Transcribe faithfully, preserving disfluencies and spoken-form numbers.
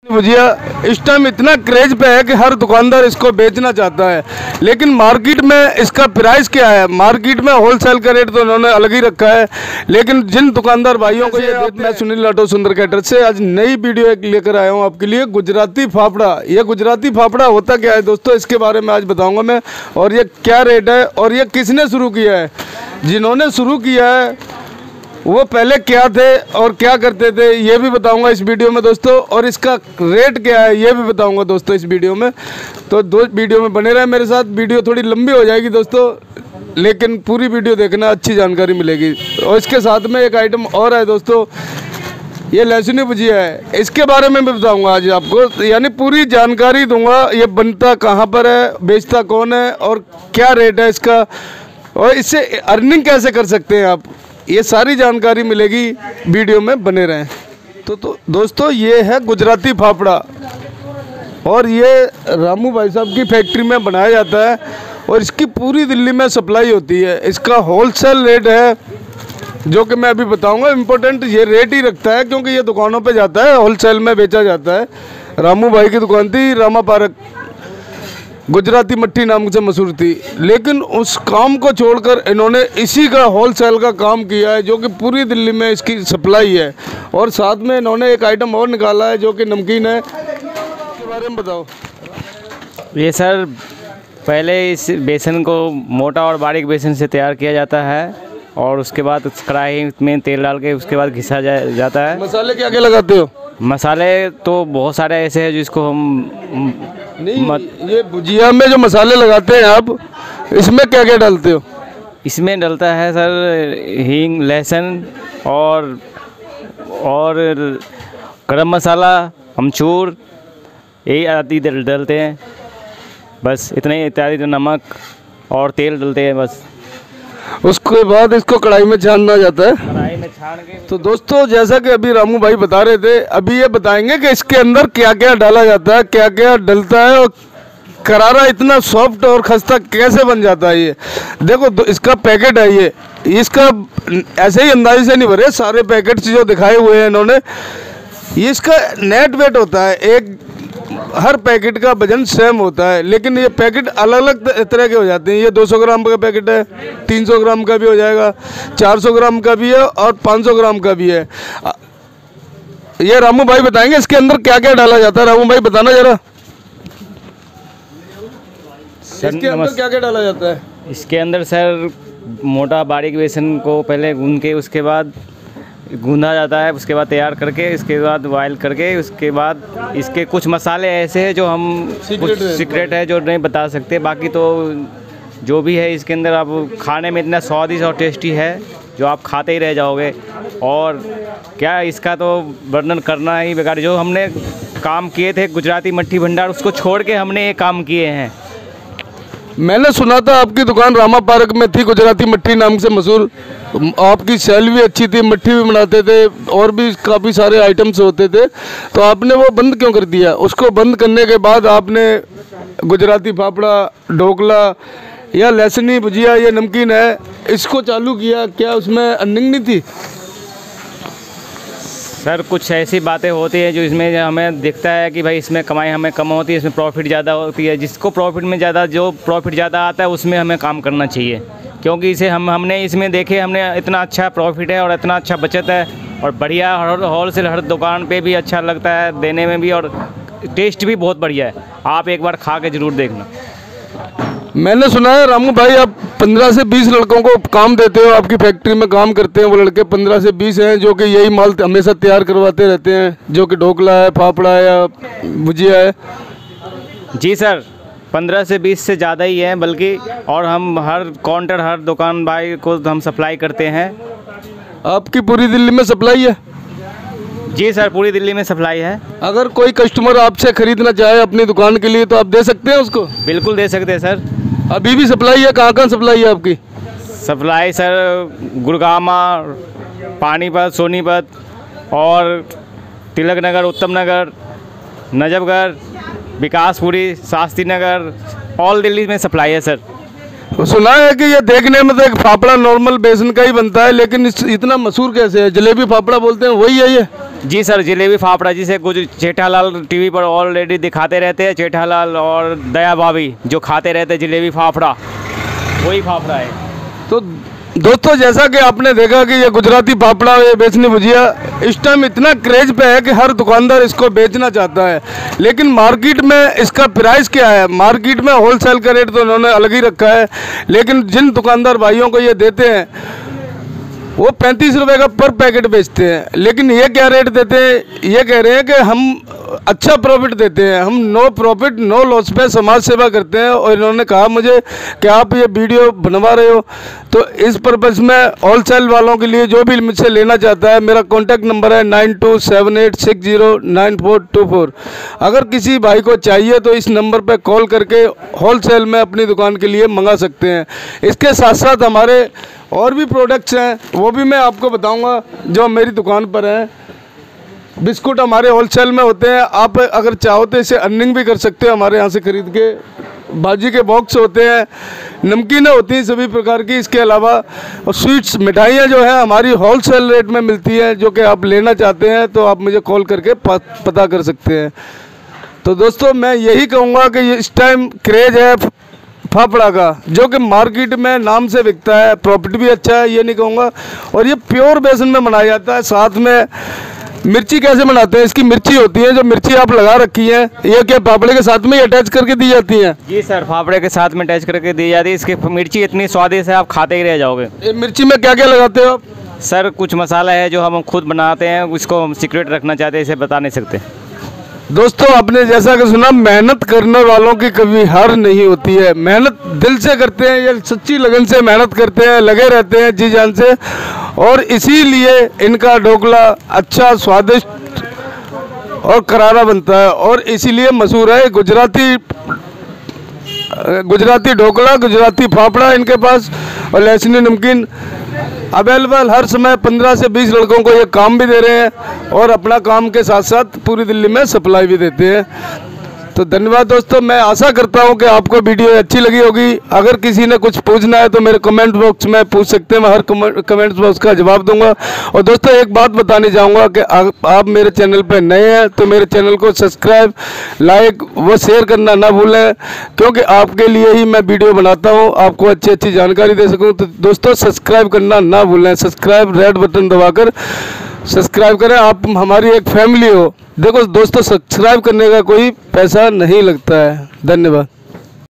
भुजिया इस टाइम इतना क्रेज पे है कि हर दुकानदार इसको बेचना चाहता है, लेकिन मार्केट में इसका प्राइस क्या है? मार्केट में होलसेल का रेट तो उन्होंने अलग ही रखा है, लेकिन जिन दुकानदार भाइयों को ये मैं सुनील ऑटो सुंदर कैटर से आज नई वीडियो एक लेकर आया हूँ आपके लिए, गुजराती फाफड़ा। ये गुजराती फाफड़ा होता क्या है दोस्तों, इसके बारे में आज बताऊँगा मैं, और ये क्या रेट है और ये किसने शुरू किया है। जिन्होंने शुरू किया है वो पहले क्या थे और क्या करते थे ये भी बताऊंगा इस वीडियो में दोस्तों, और इसका रेट क्या है ये भी बताऊंगा दोस्तों इस वीडियो में। तो दो वीडियो में बने रहे मेरे साथ। वीडियो थोड़ी लंबी हो जाएगी दोस्तों, लेकिन पूरी वीडियो देखना, अच्छी जानकारी मिलेगी। और इसके साथ में एक आइटम और है दोस्तों, ये लहसुनी भुजिया है, इसके बारे में भी बताऊँगा आज आपको, यानी पूरी जानकारी दूँगा। ये बनता कहाँ पर है, बेचता कौन है और क्या रेट है इसका, और इससे अर्निंग कैसे कर सकते हैं आप, ये सारी जानकारी मिलेगी, वीडियो में बने रहें। तो, तो दोस्तों ये है गुजराती फाफड़ा, और ये रामू भाई साहब की फैक्ट्री में बनाया जाता है और इसकी पूरी दिल्ली में सप्लाई होती है। इसका होलसेल रेट है जो कि मैं अभी बताऊंगा। इम्पोर्टेंट ये रेट ही रखता है क्योंकि ये दुकानों पे जाता है, होलसेल में बेचा जाता है। रामू भाई की दुकान थी रामा पार्क, गुजराती मट्ठी नाम से मशहूर थी, लेकिन उस काम को छोड़कर इन्होंने इसी का होलसेल का काम किया है जो कि पूरी दिल्ली में इसकी सप्लाई है। और साथ में इन्होंने एक आइटम और निकाला है जो कि नमकीन है, इसके बारे में बताओ। ये सर पहले इस बेसन को मोटा और बारीक बेसन से तैयार किया जाता है और उसके बाद कढ़ाई में तेल डाल के उसके बाद घिसा जा, जाता है। मसाले क्या क्या लगाते हो? मसाले तो बहुत सारे ऐसे हैं जिसको हम नहीं मत... ये भुजिया में जो मसाले लगाते हैं आप, इसमें क्या क्या डालते हो? इसमें डलता है सर हींग, लहसुन और और गरम मसाला, अमचूर, यही आदि डलते हैं, बस इतने इत्यादि, नमक और तेल डलते हैं बस। उसके बाद इसको कढ़ाई में छानना जाता है। कढ़ाई में छान के तो दोस्तों जैसा कि अभी रामू भाई बता रहे थे, अभी ये बताएंगे कि इसके अंदर क्या क्या डाला जाता है, क्या क्या डलता है, और करारा इतना सॉफ्ट और खस्ता कैसे बन जाता है। ये देखो इसका पैकेट है, ये इसका ऐसे ही अंदाजे से नहीं भरे, सारे पैकेट्स जो दिखाए हुए हैं इन्होंने, ये इसका नेट वेट होता है, एक हर पैकेट का वजन सेम होता है, लेकिन ये पैकेट अलग अलग तरह के हो जाते हैं। ये दो सौ ग्राम का पैकेट है, तीन सौ ग्राम का भी हो जाएगा, चार सौ ग्राम का भी है और पाँच सौ ग्राम का भी है। ये रामू भाई बताएंगे इसके अंदर क्या क्या डाला जाता है। रामू भाई बताना जरा, इसके अंदर क्या क्या डाला जाता है? इसके अंदर सर मोटा बारीक बेसन को पहले गूंद के उसके बाद गूंदा जाता है, उसके बाद तैयार करके इसके बाद बॉयल करके उसके बाद इसके कुछ मसाले ऐसे हैं जो हम कुछ सीक्रेट है जो नहीं बता सकते। बाकी तो जो भी है इसके अंदर आप खाने में इतना स्वादिष्ट और टेस्टी है जो आप खाते ही रह जाओगे। और क्या इसका तो वर्णन करना ही बेकार। जो हमने काम किए थे गुजराती मट्ठी भंडार, उसको छोड़ के हमने ये काम किए हैं। मैंने सुना था आपकी दुकान रामा पार्क में थी, गुजराती मट्ठी नाम से मशहूर, आपकी सेल भी अच्छी थी, मट्ठी भी बनाते थे और भी काफ़ी सारे आइटम्स होते थे, तो आपने वो बंद क्यों कर दिया? उसको बंद करने के बाद आपने गुजराती फाफड़ा, ढोकला या लहसुनी भुजिया, ये नमकीन है, इसको चालू किया। क्या उसमें अर्निंग नहीं थी? सर कुछ ऐसी बातें होती है जो इसमें हमें दिखता है कि भाई इसमें कमाई हमें कम होती है, इसमें प्रॉफिट ज़्यादा होती है। जिसको प्रॉफिट में ज़्यादा जो प्रॉफिट ज़्यादा आता है उसमें हमें काम करना चाहिए, क्योंकि इसे हम हमने इसमें देखे, हमने इतना अच्छा प्रॉफिट है और इतना अच्छा बचत है और बढ़िया होलसेल हर दुकान पे भी अच्छा लगता है देने में भी, और टेस्ट भी बहुत बढ़िया है। आप एक बार खा के ज़रूर देखना। मैंने सुना है रामू भाई आप पंद्रह से बीस लड़कों को काम देते हो, आपकी फैक्ट्री में काम करते हैं वो लड़के पंद्रह से बीस हैं जो कि यही माल हमेशा तैयार करवाते रहते हैं, जो कि ढोकला है, फाफड़ा है या भुजिया है। जी सर, पंद्रह से बीस से ज़्यादा ही है बल्कि, और हम हर काउंटर हर दुकान भाई को हम सप्लाई करते हैं। आपकी पूरी दिल्ली में सप्लाई है? जी सर, पूरी दिल्ली में सप्लाई है। अगर कोई कस्टमर आपसे खरीदना चाहे अपनी दुकान के लिए तो आप दे सकते हैं उसको? बिल्कुल दे सकते हैं सर। अभी भी सप्लाई है? कहाँ कहाँ सप्लाई है आपकी? सप्लाई सर गुड़गामा, पानीपत, सोनीपत और तिलक नगर, उत्तम नगर, नजफगढ़, विकासपुरी, शास्त्री नगर, ऑल दिल्ली में सप्लाई है सर। सुना है कि ये देखने में तो एक फाफड़ा नॉर्मल बेसन का ही बनता है, लेकिन इतना मशहूर कैसे है? जलेबी फाफड़ा बोलते हैं, वही है ये? जी सर, जलेबी फाफड़ा जिसे कुछ जेठालाल टीवी पर ऑलरेडी दिखाते रहते हैं, जेठालाल और दया भाभी जो खाते रहते हैं जलेबी फाफड़ा, वही फाफड़ा है। तो दोस्तों, जैसा कि आपने देखा कि ये गुजराती फाफड़ा ये बेचनी भुजिया इस टाइम इतना क्रेज पे है कि हर दुकानदार इसको बेचना चाहता है, लेकिन मार्केट में इसका प्राइस क्या है? मार्केट में होलसेल का रेट तो उन्होंने अलग ही रखा है, लेकिन जिन दुकानदार भाइयों को ये देते हैं वो पैंतीस रुपए का पर पैकेट बेचते हैं। लेकिन ये क्या रेट देते हैं? ये कह रहे हैं कि हम अच्छा प्रॉफिट देते हैं, हम नो प्रॉफिट नो लॉस पे समाज सेवा करते हैं। और इन्होंने कहा मुझे कि आप ये वीडियो बनवा रहे हो, तो इस पर्पज़ में होलसेल वालों के लिए जो भी मुझसे लेना चाहता है, मेरा कॉन्टैक्ट नंबर है nine two seven eight six zero nine four two four. अगर किसी भाई को चाहिए तो इस नंबर पर कॉल करके होलसेल में अपनी दुकान के लिए मंगा सकते हैं। इसके साथ साथ हमारे और भी प्रोडक्ट्स हैं, वो भी मैं आपको बताऊंगा जो मेरी दुकान पर हैं। बिस्कुट हमारे होलसेल में होते हैं, आप अगर चाहो तो इसे अर्निंग भी कर सकते हो हमारे यहाँ से ख़रीद के। भाजी के बॉक्स होते हैं, नमकीनें होती हैं सभी प्रकार की। इसके अलावा और स्वीट्स मिठाइयाँ जो है हमारी होलसेल रेट में मिलती हैं, जो कि आप लेना चाहते हैं तो आप मुझे कॉल करके पता कर सकते हैं। तो दोस्तों, मैं यही कहूँगा कि इस टाइम क्रेज़ है फाफड़ा का, जो कि मार्केट में नाम से बिकता है, प्रॉफिट भी अच्छा है, ये नहीं कहूँगा। और ये प्योर बेसन में बनाया जाता है। साथ में मिर्ची कैसे बनाते हैं? इसकी मिर्ची होती है, जो मिर्ची आप लगा रखी है, ये क्या फाफड़े के साथ में ही अटैच करके दी जाती है? जी सर, फाफड़े के साथ में अटैच करके दी जाती है। इसकी मिर्ची इतनी स्वादिष्ट है, आप खाते ही रह जाओगे। ये मिर्ची में क्या क्या लगाते हो आप? सर, कुछ मसाला है जो हम खुद बनाते हैं, उसको हम सीक्रेट रखना चाहते हैं, इसे बता नहीं सकते। दोस्तों, आपने जैसा कि सुना, मेहनत करने वालों की कभी हार नहीं होती है। मेहनत दिल से करते हैं, ये सच्ची लगन से मेहनत करते हैं, लगे रहते हैं जी जान से, और इसीलिए इनका ढोकला अच्छा, स्वादिष्ट और करारा बनता है, और इसीलिए मशहूर है गुजराती गुजराती ढोकला, गुजराती फाफड़ा इनके पास। और लहसुनी नमकीन अवेलेबल हर समय। पंद्रह से बीस लड़कों को ये काम भी दे रहे हैं और अपना काम के साथ साथ पूरी दिल्ली में सप्लाई भी देते हैं। तो धन्यवाद दोस्तों, मैं आशा करता हूं कि आपको वीडियो अच्छी लगी होगी। अगर किसी ने कुछ पूछना है तो मेरे कमेंट बॉक्स में पूछ सकते हैं, मैं हर कमेंट बॉक्स का जवाब दूंगा। और दोस्तों, एक बात बताने चाहूँगा कि आप, आप मेरे चैनल पर नए हैं तो मेरे चैनल को सब्सक्राइब, लाइक व शेयर करना ना भूलें, क्योंकि आपके लिए ही मैं वीडियो बनाता हूँ, आपको अच्छी अच्छी जानकारी दे सकूँ। तो दोस्तों, सब्सक्राइब करना ना भूलें। सब्सक्राइब रेड बटन दबाकर सब्सक्राइब करें, आप हमारी एक फैमिली हो। देखो दोस्तों, सब्सक्राइब करने का कोई पैसा नहीं लगता है। धन्यवाद।